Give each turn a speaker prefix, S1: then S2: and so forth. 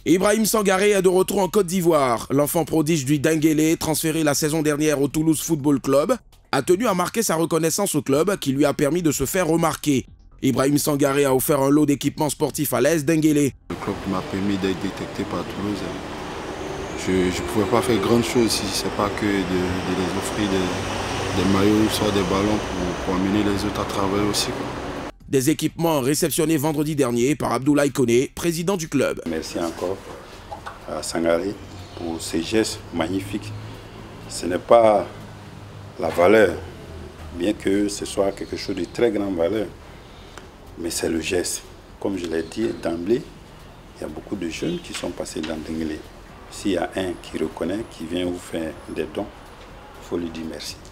S1: Ibrahim Sangaré est de retour en Côte d'Ivoire. L'enfant prodige du Denguélé, transféré la saison dernière au Toulouse Football Club, a tenu à marquer sa reconnaissance au club qui lui a permis de se faire remarquer. Ibrahim Sangaré a offert un lot d'équipements sportifs à l'AS Denguélé.
S2: Le club m'a permis d'être détecté par Toulouse. Je ne pouvais pas faire grand chose si ce n'est pas que de les offrir des maillots, soit des ballons pour amener les autres à travailler aussi.
S1: Des équipements réceptionnés vendredi dernier par Abdoulaye Koné, président du club.
S3: Merci encore à Sangaré pour ces gestes magnifiques. Ce n'est pas la valeur, bien que ce soit quelque chose de très grande valeur, mais c'est le geste. Comme je l'ai dit d'emblée, il y a beaucoup de jeunes qui sont passés dans Denguélé. S'il y a un qui reconnaît, qui vient vous faire des dons, il faut lui dire merci.